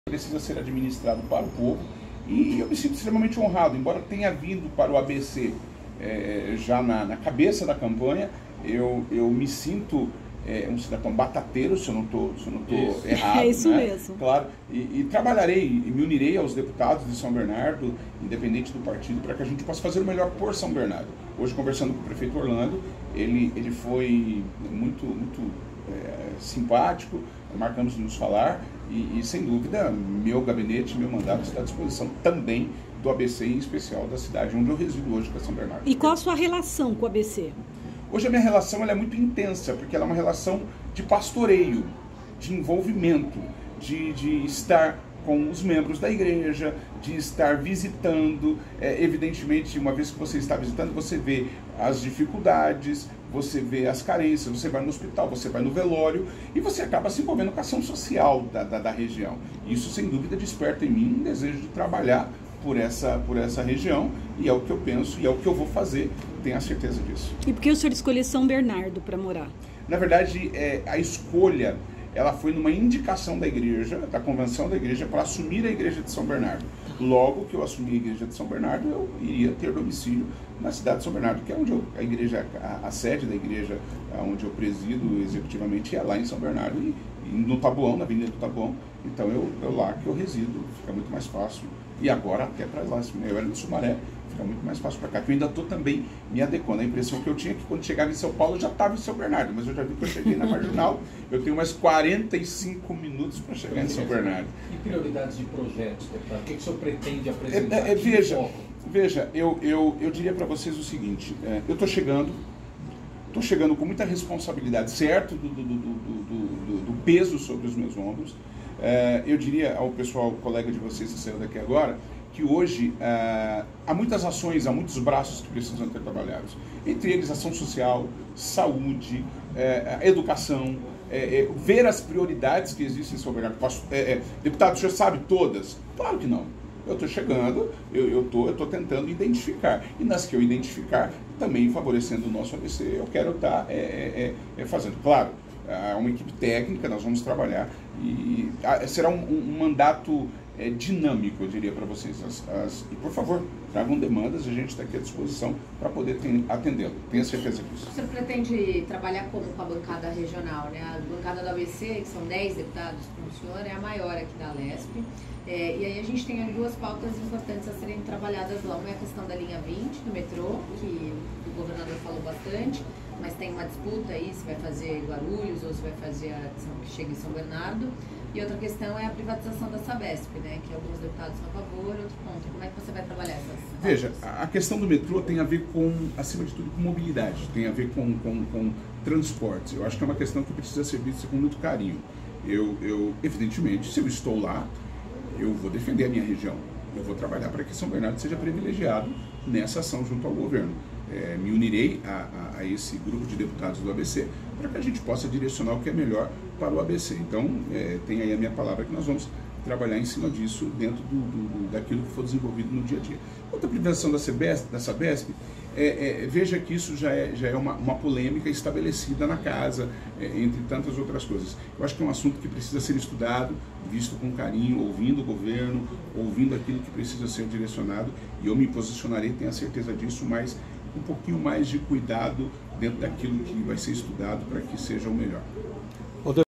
precisa ser administrado para o povo, e eu me sinto extremamente honrado, embora tenha vindo para o ABC já na cabeça da campanha. Eu me sinto um cidadão batateiro, se eu não estou errado. É isso, né? mesmo. Claro, e trabalharei e me unirei aos deputados de São Bernardo, independente do partido, para que a gente possa fazer o melhor por São Bernardo. Hoje, conversando com o prefeito Orlando, ele foi muito simpático, marcamos de nos falar, e sem dúvida meu gabinete, meu mandato está à disposição também do ABC, em especial da cidade onde eu resido hoje, que é São Bernardo. E qual a sua relação com o ABC? Hoje a minha relação ela é muito intensa, porque ela é uma relação de pastoreio, de envolvimento, de estar com os membros da igreja, de estar visitando. Evidentemente, uma vez que você está visitando, você vê as dificuldades, você vê as carências, você vai no hospital, você vai no velório, e você acaba se envolvendo com a ação social da região. Isso, sem dúvida, desperta em mim um desejo de trabalhar por essa região, e é o que eu penso, e é o que eu vou fazer, tenho a certeza disso. E por que o senhor escolheu São Bernardo para morar? Na verdade, a escolha ela foi numa indicação da igreja, da convenção da igreja, para assumir a igreja de São Bernardo. Logo que eu assumi a igreja de São Bernardo, eu iria ter domicílio na cidade de São Bernardo, que é onde a igreja, a sede da igreja, onde eu presido executivamente, é lá em São Bernardo, e no Taboão, na Avenida do Taboão. Então eu lá que eu resido, fica muito mais fácil. E agora até para lá, eu era de Sumaré, fica muito mais fácil para cá. Que eu ainda estou também me adequando. A impressão que eu tinha é que quando chegava em São Paulo eu já estava em São Bernardo, mas eu já vi que eu cheguei na Marginal, eu tenho mais 45 minutos para chegar em São Bernardo. E prioridades de projetos, deputado? O que o senhor pretende apresentar? Veja, eu diria para vocês o seguinte, eu estou chegando com muita responsabilidade, certo, do peso sobre os meus ombros. Eu diria ao pessoal, colega de vocês que saiu daqui agora, que hoje há muitas ações, há muitos braços que precisam ser trabalhados. Entre eles, ação social, saúde, educação, ver as prioridades que existem em São Bernardo. Deputado, o senhor sabe todas? Claro que não. Eu estou chegando, eu estou tentando identificar. E nas que eu identificar, também favorecendo o nosso ABC, eu quero estar fazendo. Claro, há uma equipe técnica, nós vamos trabalhar, e será um mandato dinâmico, eu diria para vocês. E, por favor, tragam demandas, a gente está aqui à disposição para poder atendê-lo. Tenha certeza disso. O senhor pretende trabalhar como com a bancada regional, né? A bancada do ABC, que são 10 deputados com o senhor, é a maior aqui da Lesp. E aí a gente tem duas pautas importantes a serem trabalhadas lá. Uma é a questão da linha 20 do metrô, que o governador falou bastante, mas tem uma disputa aí se vai fazer Guarulhos ou se vai fazer a que chega em São Bernardo. E outra questão é a privatização da Sabesp, né? Que alguns deputados são a favor, outro ponto. Como é que você vai trabalhar essas? Veja, a questão do metrô tem a ver com, acima de tudo, com mobilidade, tem a ver com transportes. Eu acho que é uma questão que precisa ser vista com muito carinho. Evidentemente, se eu estou lá, eu vou defender a minha região. Eu vou trabalhar para que São Bernardo seja privilegiado nessa ação junto ao governo. Me unirei a esse grupo de deputados do ABC para que a gente possa direcionar o que é melhor para o ABC. Então, tem aí a minha palavra que nós vamos trabalhar em cima disso dentro daquilo que for desenvolvido no dia a dia. Quanto à privatização da Sabesp, veja que isso já é uma polêmica estabelecida na casa, entre tantas outras coisas. Eu acho que é um assunto que precisa ser estudado, visto com carinho, ouvindo o governo, ouvindo aquilo que precisa ser direcionado, e eu me posicionarei, tenho a certeza disso, mas um pouquinho mais de cuidado dentro daquilo que vai ser estudado para que seja o melhor.